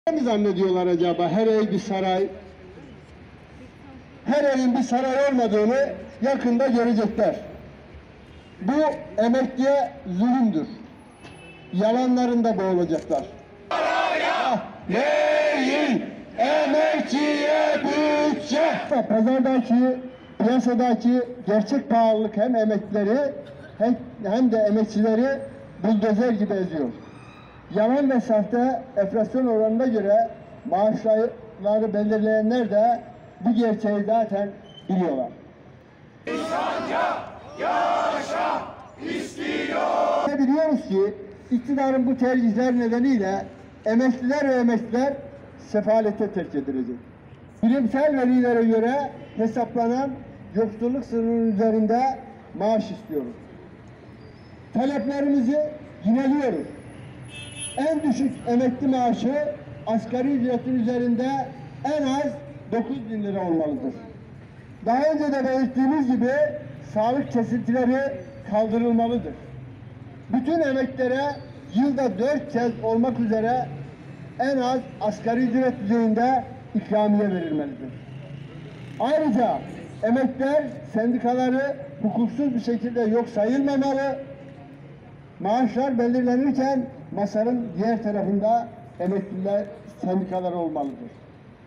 mi zannediyorlar acaba her ev bir saray? Her evin bir saray olmadığını yakında görecekler. Bu emekliye zulümdür. Yalanlarında boğulacaklar. Değil, emekçiye bütçe. Pazardaki, piyasadaki gerçek pahalılık hem emeklileri hem de emekçileri buldozer gibi eziyor. Yalan ve sahte enflasyon oranına göre maaşları belirleyenler de bu gerçeği zaten biliyorlar. İnsanca yaşa istiyor. Biliyoruz ki iktidarın bu tercihler nedeniyle emekliler sefalete terk edilecek. Bilimsel verilere göre hesaplanan yoksulluk sınırının üzerinde maaş istiyoruz. Taleplerimizi yineliyoruz. En düşük emekli maaşı asgari ücretin üzerinde en az 9.000 lira olmalıdır. Daha önce de belirttiğimiz gibi sağlık kesintileri kaldırılmalıdır. Bütün emeklilere yılda 4 kez olmak üzere en az asgari ücret düzeyinde ikramiye verilmelidir. Ayrıca emekliler sendikaları hukuksuz bir şekilde yok sayılmamalı. Maaşlar belirlenirken masanın diğer tarafında emekliler sendikaları olmalıdır.